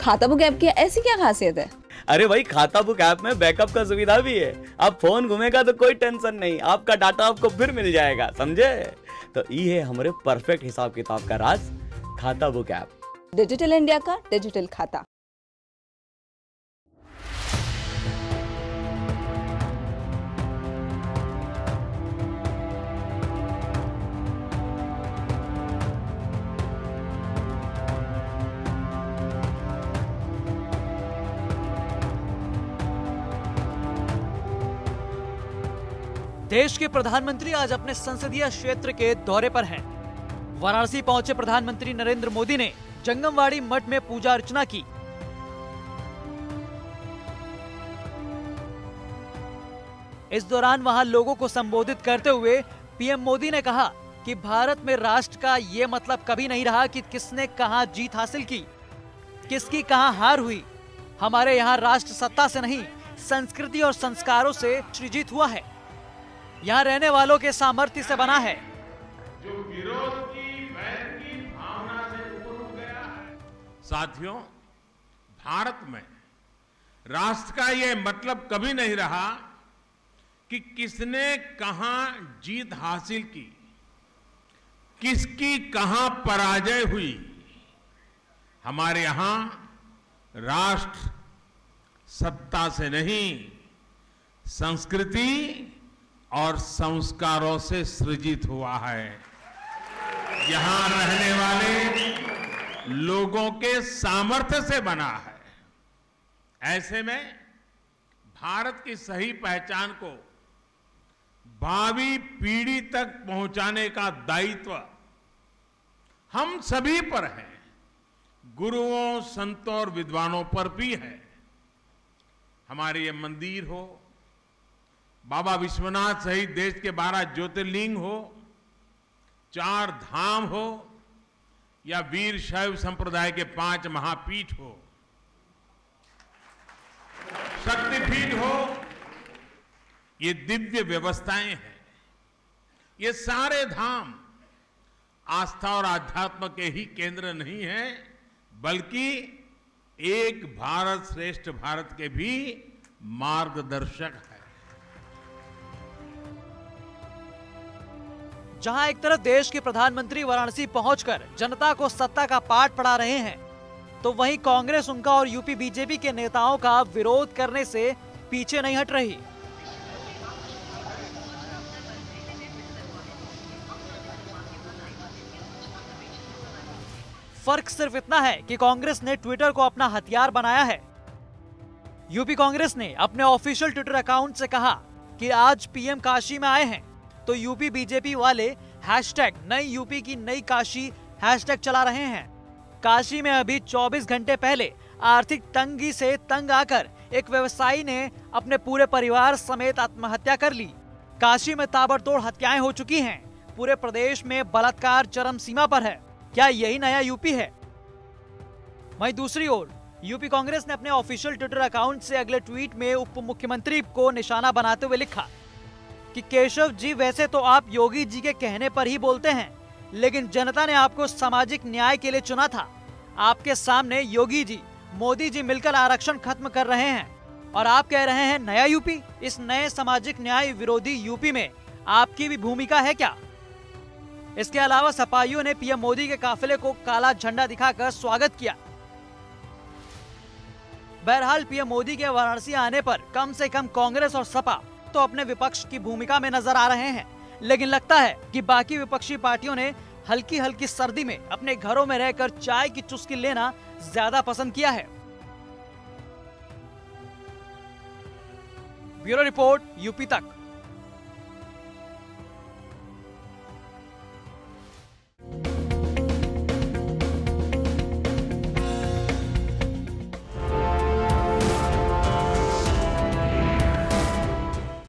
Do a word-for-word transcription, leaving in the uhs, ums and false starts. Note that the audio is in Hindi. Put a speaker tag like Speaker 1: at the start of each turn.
Speaker 1: खाता बुक ऐप की ऐसी क्या खासियत है?
Speaker 2: अरे भाई, खाता बुक ऐप में बैकअप का सुविधा भी है। अब फोन घूमेगा तो कोई टेंशन नहीं, आपका डाटा आपको फिर मिल जाएगा, समझे? तो ये है हमारे परफेक्ट हिसाब किताब का राज, Khatabook app.
Speaker 1: Digital India का डिजिटल खाता।
Speaker 3: देश के प्रधानमंत्री आज अपने संसदीय क्षेत्र के दौरे पर हैं। वाराणसी पहुंचे प्रधानमंत्री नरेंद्र मोदी ने जंगमवाड़ी मठ में पूजा अर्चना की। इस दौरान वहां लोगों को संबोधित करते हुए पीएम मोदी ने कहा कि भारत में राष्ट्र का ये मतलब कभी नहीं रहा कि किसने कहां जीत हासिल की, किसकी कहां हार हुई। हमारे यहाँ राष्ट्र सत्ता से नहीं, संस्कृति और संस्कारों से सृजित हुआ है। यहाँ रहने वालों के सामर्थ्य से बना है।
Speaker 4: जो विरोध की वैर की भावना से ऊपर उठ गया है। साथियों, भारत में राष्ट्र का यह मतलब कभी नहीं रहा कि किसने कहां जीत हासिल की, किसकी कहां पराजय हुई। हमारे यहां राष्ट्र सत्ता से नहीं, संस्कृति और संस्कारों से सृजित हुआ है। यहां रहने वाले लोगों के सामर्थ्य से बना है। ऐसे में भारत की सही पहचान को भावी पीढ़ी तक पहुंचाने का दायित्व हम सभी पर है, गुरुओं, संतों और विद्वानों पर भी है। हमारे ये मंदिर हो, बाबा विश्वनाथ सहित देश के बारह ज्योतिर्लिंग हो, चार धाम हो, या वीर शैव संप्रदाय के पांच महापीठ हो, शक्तिपीठ हो, ये दिव्य व्यवस्थाएं हैं। ये सारे धाम आस्था और आध्यात्म के ही केंद्र नहीं हैं, बल्कि एक भारत श्रेष्ठ भारत के भी मार्गदर्शक है।
Speaker 3: जहां एक तरफ देश के प्रधानमंत्री वाराणसी पहुंचकर जनता को सत्ता का पाठ पढ़ा रहे हैं, तो वहीं कांग्रेस उनका और यूपी बीजेपी के नेताओं का विरोध करने से पीछे नहीं हट रही। फर्क सिर्फ इतना है कि कांग्रेस ने ट्विटर को अपना हथियार बनाया है। यूपी कांग्रेस ने अपने ऑफिशियल ट्विटर अकाउंट से कहा कि आज पीएम काशी में आए हैं, तो यूपी बीजेपी वाले हैशटैग नई यूपी की नई काशी हैशटैग चला रहे हैं। काशी में अभी चौबीस घंटे पहले आर्थिक तंगी से तंग आकर एक व्यवसायी ने अपने पूरे परिवार समेत आत्महत्या कर ली। काशी में ताबड़तोड़ हत्याएं हो चुकी हैं। पूरे प्रदेश में बलात्कार चरम सीमा पर है। क्या यही नया यूपी है? वहीं दूसरी ओर यूपी कांग्रेस ने अपने ऑफिशियल ट्विटर अकाउंट से अगले ट्वीट में उप मुख्यमंत्री को निशाना बनाते हुए लिखा कि केशव जी, वैसे तो आप योगी जी के कहने पर ही बोलते हैं, लेकिन जनता ने आपको सामाजिक न्याय के लिए चुना था। आपके सामने योगी जी, मोदी जी मिलकर आरक्षण खत्म कर रहे हैं और आप कह रहे हैं नया यूपी। इस नए सामाजिक न्याय विरोधी यूपी में आपकी भी भूमिका है क्या? इसके अलावा सपाइयों ने पीएम मोदी के काफिले को काला झंडा दिखाकर स्वागत किया। बहरहाल पीएम मोदी के वाराणसी आने पर कम से कम कांग्रेस और सपा तो अपने विपक्ष की भूमिका में नजर आ रहे हैं, लेकिन लगता है कि बाकी विपक्षी पार्टियों ने हल्की हल्की सर्दी में अपने घरों में रहकर चाय की चुस्की लेना ज्यादा पसंद किया है। ब्यूरो रिपोर्ट, यूपी तक।